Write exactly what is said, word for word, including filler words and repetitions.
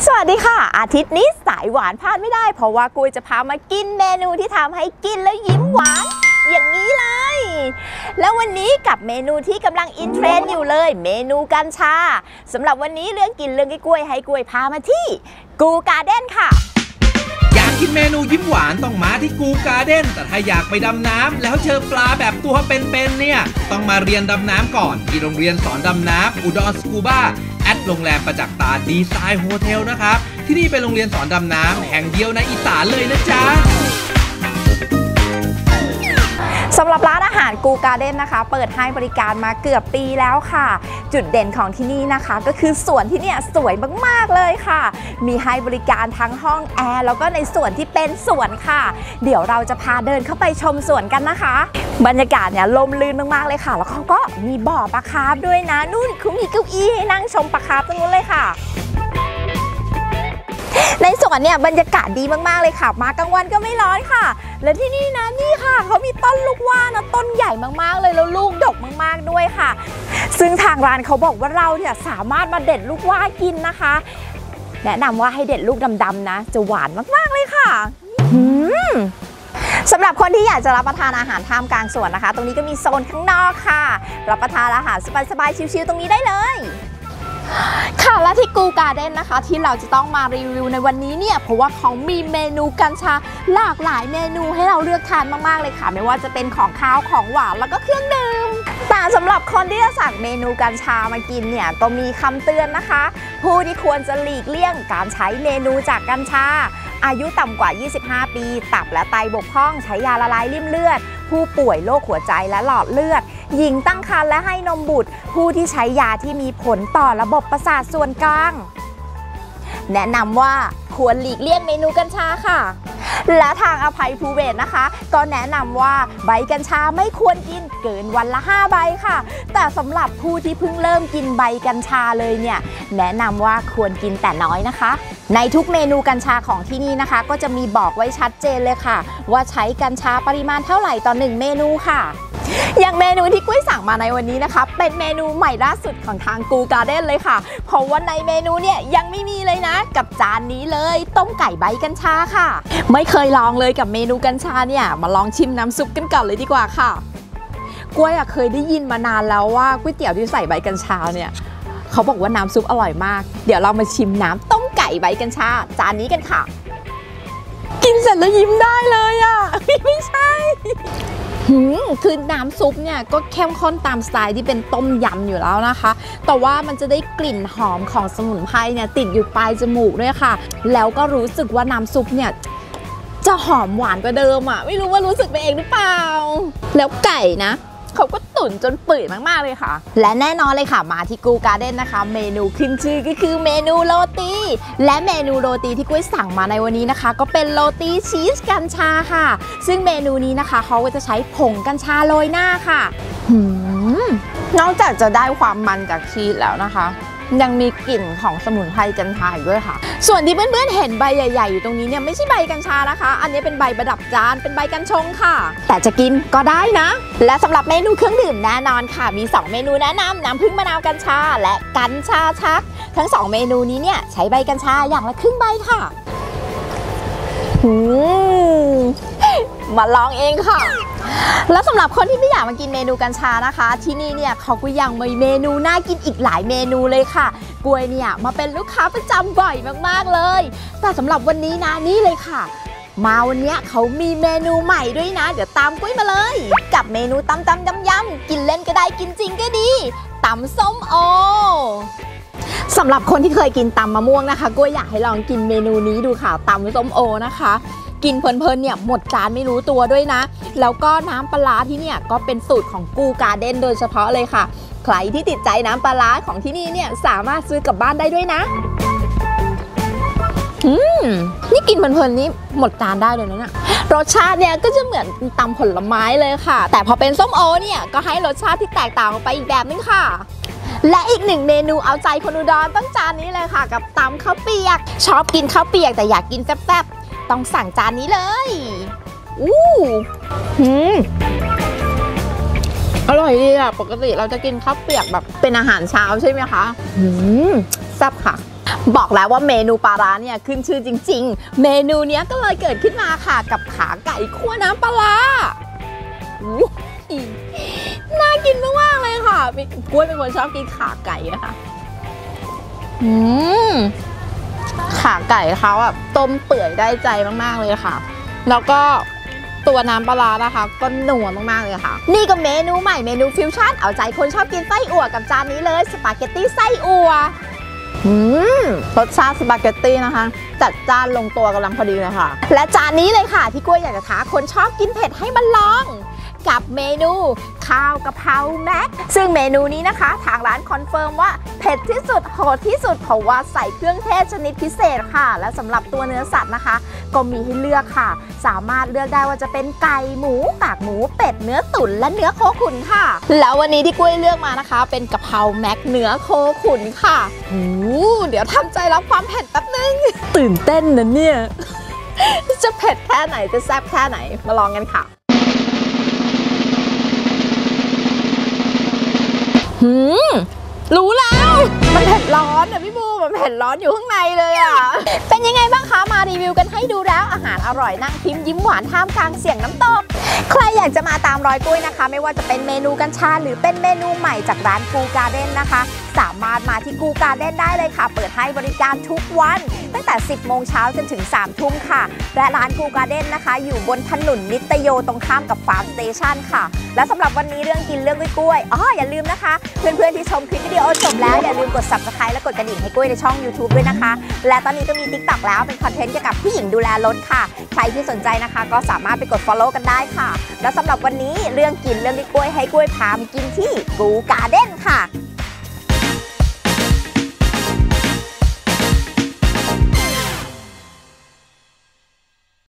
สวัสดีค่ะอาทิตย์นี้สายหวานพลาดไม่ได้เพราะว่ากุยจะพามากินเมนูที่ทำให้กินแล้วยิ้มหวานอย่างนี้เลยแล้ววันนี้กับเมนูที่กำลังอินเทรนด์อยู่เลยเมนูกัญชาสำหรับวันนี้เรื่องกินเรื่องกล้วยให้กล้วยพามาที่กูการ์เด้นค่ะอยากกินเมนูยิ้มหวานต้องมาที่กูการ์เด้นแต่ถ้าอยากไปดำน้ำแล้วเจอปลาแบบตัวเป็นๆเนี่ยต้องมาเรียนดำน้ำก่อนที่โรงเรียนสอนดำน้ำอุดรสกูบ้าแอดโรงแรมประจักษ์ตาดีไซน์โฮเทลนะครับที่นี่เป็นโรงเรียนสอนดำน้ำแห่งเดียวในอีสานเลยนะจ๊ะสำหรับร้านอาหารกูการ์เด้นนะคะเปิดให้บริการมาเกือบปีแล้วค่ะจุดเด่นของที่นี่นะคะก็คือสวนที่เนี่ยสวยมากๆเลยค่ะมีให้บริการทั้งห้องแอร์แล้วก็ในส่วนที่เป็นสวนค่ะเดี๋ยวเราจะพาเดินเข้าไปชมสวนกันนะคะบรรยากาศเนี่ยลมลื่นมากๆเลยค่ะแล้วเขาก็มีบ่อปลาคาร์ฟด้วยนะนู่นเขามีเก้าอี้ให้นั่งชมปลาคาร์ฟตรงนู้นเลยค่ะในสวนเนี่ยบรรยากาศดีมากๆเลยค่ะมากลางวันก็ไม่ร้อนค่ะและที่นี่นะนี่ค่ะเขามีต้นลูกว่านะต้นใหญ่มากๆเลยแล้วลูกดกมากๆด้วยค่ะซึ่งทางร้านเขาบอกว่าเราเนี่ยสามารถมาเด็ดลูกว่ากินนะคะแนะนำว่าให้เด็ดลูกดำๆนะจะหวานมากๆเลยค่ะสำหรับคนที่อยากจะรับประทานอาหารท่ามกลางสวนนะคะตรงนี้ก็มีโซนข้างนอกค่ะรับประทานอาหารสบายๆชิลๆตรงนี้ได้เลยค่ะและที่กูการ์เด้นนะคะที่เราจะต้องมารีวิวในวันนี้เนี่ยเพราะว่าเขามีเมนูกัญชาหลากหลายเมนูให้เราเลือกทานมากๆเลยค่ะไม่ว่าจะเป็นของข้าวของหวานแล้วก็เครื่องดื่มแต่สำหรับคนที่จะสั่งเมนูกัญชามากินเนี่ยก็มีคำเตือนนะคะผู้ที่ควรจะหลีกเลี่ยงการใช้เมนูจากกัญชาอายุต่ำกว่ายี่สิบห้าปีตับและไตบกพร่องใช้ยาละลายริ่มเลือดผู้ป่วยโรคหัวใจและหลอดเลือดหญิงตั้งครรภ์และให้นมบุตรผู้ที่ใช้ยาที่มีผลต่อระบบประสาทส่วนกลางแนะนำว่าควรหลีกเลี่ยงเมนูกัญชาค่ะและทางอภัยภูเบศนะคะก็แนะนำว่าใบกัญชาไม่ควรกินเกินวันละห้าใบค่ะแต่สำหรับผู้ที่เพิ่งเริ่มกินใบกัญชาเลยเนี่ยแนะนำว่าควรกินแต่น้อยนะคะในทุกเมนูกัญชาของที่นี่นะคะก็จะมีบอกไว้ชัดเจนเลยค่ะว่าใช้กัญชาปริมาณเท่าไหร่ต่อหนึ่งเมนูค่ะอย่างเมนูที่กุ้ยสั่งมาในวันนี้นะคะเป็นเมนูใหม่ล่าสุดของทางกูการ์เด้นเลยค่ะเพราะว่าในเมนูเนี่ยยังไม่มีเลยนะกับจานนี้เลยต้มไก่ใบกัญชาค่ะไม่เคยลองเลยกับเมนูกัญชาเนี่ยมาลองชิมน้ำซุปกันก่อนเลยดีกว่าค่ะกุ้ยเคยได้ยินมานานแล้วว่าก๋วยเตี๋ยวที่ใส่ใบกัญชาเนี่ยเขาบอกว่าน้ำซุปอร่อยมากเดี๋ยวเรามาชิมน้ำต้มไก่ใบกัญชาจานนี้กันค่ะกินเสร็จแล้วยิ้มได้เลยอ่ะไม่ใช่คือน้ำซุปเนี่ยก็เข้มข้นตามสไตล์ที่เป็นต้มยำอยู่แล้วนะคะแต่ว่ามันจะได้กลิ่นหอมของสมุนไพรเนี่ยติดอยู่ปลายจมูกด้วยค่ะแล้วก็รู้สึกว่าน้ำซุปเนี่ยจะหอมหวานกว่าเดิมอ่ะไม่รู้ว่ารู้สึกไปเองหรือเปล่าแล้วไก่นะเขาก็ตุ๋นจนเปื่อยมากๆเลยค่ะและแน่นอนเลยค่ะมาที่กูการ์เด้นนะคะเมนูขึ้นชื่อก็คือเมนูโรตีและเมนูโรตีที่กุ้ยสั่งมาในวันนี้นะคะก็เป็นโรตีชีสกัญชาค่ะซึ่งเมนูนี้นะคะเขาก็จะใช้ผงกัญชาโรยหน้าค่ะนอกจากจะได้ความมันจากชีสแล้วนะคะยังมีกลิ่นของสมุนไพรกัญชาอีกด้วยค่ะส่วนที่เพื่อนๆเห็นใบใหญ่ๆอยู่ตรงนี้เนี่ยไม่ใช่ใบกัญชานะคะอันนี้เป็นใบประดับจานเป็นใบกัญชงค่ะแต่จะกินก็ได้นะและสำหรับเมนูเครื่องดื่มแน่นอนค่ะมีสองเมนูแนะนำน้ำผึ้งมะนาวกัญชาและกัญชาชักทั้งสองเมนูนี้เนี่ยใช้ใบกัญชาอย่างละครึ่งใบค่ะมาลองเองค่ะแล้วสำหรับคนที่ไม่อยากมากินเมนูกัญชานะคะที่นี่เนี่ยเขาก็ยังมีเมนูน่ากินอีกหลายเมนูเลยค่ะกล้วยเนี่ยมาเป็นลูกค้าประจำบ่อยมากๆเลยแต่สำหรับวันนี้นะนี่เลยค่ะมาวันนี้เขามีเมนูใหม่ด้วยนะเดี๋ยวตามกุ้ยมาเลยกับเมนูตำตำยำยำกินเล่นก็ได้กินจริงก็ดีตำส้มโอสำหรับคนที่เคยกินตำมะม่วงนะคะกุ้ยอยากให้ลองกินเมนูนี้ดูค่ะตำส้มโอนะคะกินเพลินๆเนี่ยหมดจานไม่รู้ตัวด้วยนะแล้วก็น้ำปลาที่เนี่ยก็เป็นสูตรของกูการ์เด้นโดยเฉพาะเลยค่ะใครที่ติดใจน้ำปลาของที่นี่เนี่ยสามารถซื้อกลับบ้านได้ด้วยนะอืมนี่กินเพลินๆนี้หมดจานได้เลยนะเนี่ยรสชาติเนี่ยก็จะเหมือนตำผลไม้เลยค่ะแต่พอเป็นส้มโอเนี่ยก็ให้รสชาติที่แตกต่างออกไปอีกแบบนึงค่ะและอีกหนึ่งเมนูเอาใจคนอุดรต้องจานนี้เลยค่ะกับตำข้าวเปียกชอบกินข้าวเปียกแต่อยากกินแซ่บๆต้องสั่งจานนี้เลยอู้หืมอร่อยดีอ่ะปกติเราจะกินข้าวเปียกแบบเป็นอาหารเช้าใช่ไหมคะหืมแซ่บค่ะบอกแล้วว่าเมนูปลาร้าเนี่ยขึ้นชื่อจริงๆเมนูเนี้ยก็เลยเกิดขึ้นมาค่ะกับขาไก่คั่วน้ำปลาร้าน่ากินมากๆเลยค่ะกล้วยเป็นคนชอบกินขาไก่นะคะอืมขาไก่เขาแบบต้มเปื่อยได้ใจมากๆเลยค่ะแล้วก็ตัวน้ำปลาร้านะคะก็นัวมากๆเลยค่ะนี่ก็เมนูใหม่เมนูฟิวชั่นเอาใจคนชอบกินไส้อั่วกับจานนี้เลยสปาเกตตี้ไส้อั่วอืมรสชาติสปาเกตตี้นะคะจัดจ้านลงตัวกำลังพอดีเลยค่ะและจานนี้เลยค่ะที่กล้วยอยากจะท้าคนชอบกินเผ็ดให้มันลองกับเมนูข้าวกะเพราแม็กซึ่งเมนูนี้นะคะทางร้านคอนเฟิร์มว่าเผ็ดที่สุดโหดที่สุดเพราะว่าใส่เครื่องเทศชนิดพิเศษค่ะและสำหรับตัวเนื้อสัตว์นะคะก็มีให้เลือกค่ะสามารถเลือกได้ว่าจะเป็นไก่หมูกากหมูเป็ดเนื้อตุ๋นและเนื้อโคขุนค่ะแล้ววันนี้ที่กล้วยเลือกมานะคะเป็นกะเพราแม็กเนื้อโคขุนค่ะโอ้เดี๋ยวทำใจรับความเผ็ดแป๊บนึงตื่นเต้นนะเนี่ยจะเผ็ดแค่ไหนจะแซ่บแค่ไหนมาลองกันค่ะหืมรู้แล้วมันเผ็ดร้อนอ่ะพี่บูมันเผ็ดร้อนอยู่ข้างในเลยอ่ะเป็นยังไงบ้างคะมารีวิวกันให้ดูแล้วอาหารอร่อยนั่งพิมพ์ยิ้มหวานท่ามกลางเสียงน้ำตกใครอยากจะมาตามรอยกุ้ยนะคะไม่ว่าจะเป็นเมนูกัญชาหรือเป็นเมนูใหม่จากร้านกูการ์เด้นนะคะสามารถมาที่กูการ์เด้นได้เลยค่ะเปิดให้บริการทุกวันตั้งแต่สิบโมงเช้าจนถึงสามทุ่มค่ะและร้านกูการ์เด้นนะคะอยู่บนถนนนิตโยตรงข้ามกับฟาร์มสเตชันค่ะและสำหรับวันนี้เรื่องกินเรื่องกล้วยอ๋ออย่าลืมนะคะเพื่อนๆที่ชมคลิปวิดีโอจบแล้วอย่าลืมกด ซับสไครบ์ และกดกระดิ่งให้กุ้ยในช่อง ยูทูบ ด้วยนะคะและตอนนี้ก็มี ติ๊กต็อก แล้วเป็นคอนเทนต์เกี่ยวกับผู้หญิงดูแลรถค่ะใครที่สนใจนะคะก็สามารถไปกด ฟอลโล่ กันได้ค่ะและสำหรับวันนี้เรื่องกินเรื่องกล้วยให้กล้วยพามากินที่กูการ์เด้นค่ะ